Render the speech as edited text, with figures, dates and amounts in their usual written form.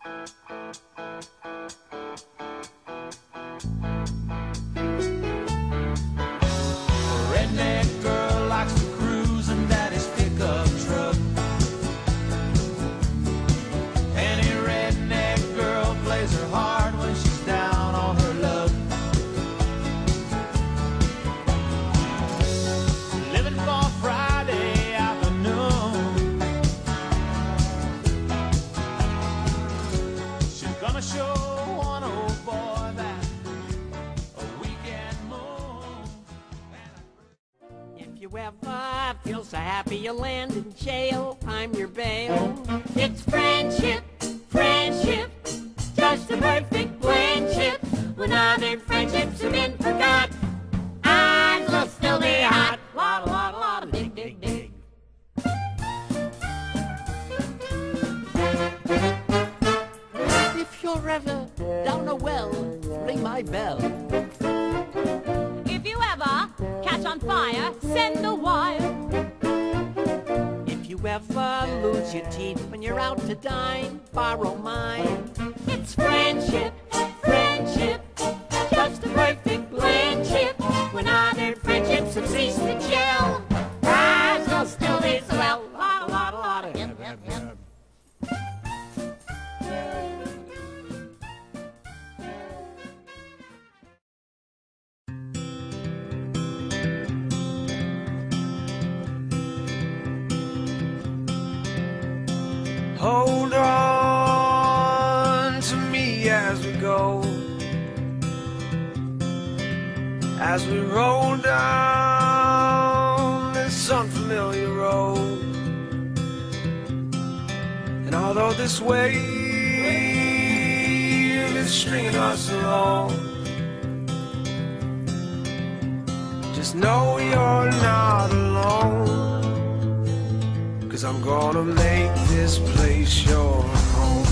Redneck girl likes to cruise in daddy's pickup truck. Any redneck girl plays her hard when she's down on her luck. Living for Friday afternoon. She's gonna show one old boy that a weekend moon. If you ever feel so happy you land in jail, I'm your bail. It's friendship, friendship, just a perfect friendship. When other friendships have been forgot, ours will still be hot. Lot, dig, dig, dig. If you're ever down a well, ring my bell. If you ever catch on fire, send a wire. If you ever lose your teeth when you're out to dine, borrow mine. It's friendship, friendship, just a perfect friendship. When other friendships have ceased to gel, ours will still be so well. Lot, yep, yep, yep. Hold on to me as we go, as we roll down this unfamiliar road. And although this wave is stringing us along, just know you're not alone. 'Cause I'm gonna make this place your home.